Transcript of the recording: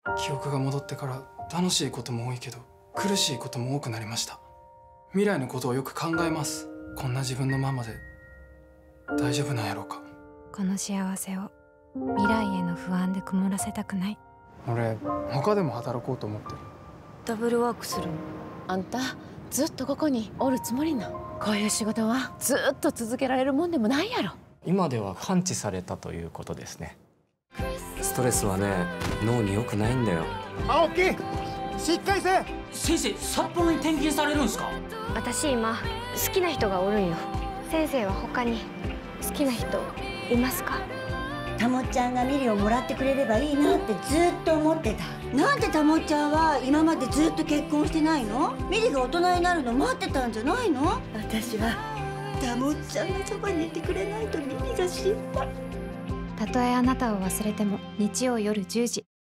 記憶が戻ってから楽しいことも多いけど苦しいことも多くなりました。未来のことをよく考えます。こんな自分のままで大丈夫なんやろうか。 この幸せを未来への不安で曇らせたくない。 俺他でも働こうと思ってる。 ダブルワークするの？ あんたずっとここにおるつもりなん？こういう仕事はずっと続けられるもんでもないやろ。 今では完治されたということですね。 ストレスはね、脳に良くないんだよ。 青木、しっかりせ。 先生、札幌に転勤されるんすか？ 私今好きな人がおるんよ。先生は他に好きな人いますか？ たもっちゃんがミリをもらってくれればいいなってずっと思ってた。なんでたもっちゃんは今までずっと結婚してないの？ミリが大人になるの待ってたんじゃないの？私はたもっちゃんがそばにいてくれないとミリが心配。 たとえあなたを忘れても日曜夜10時。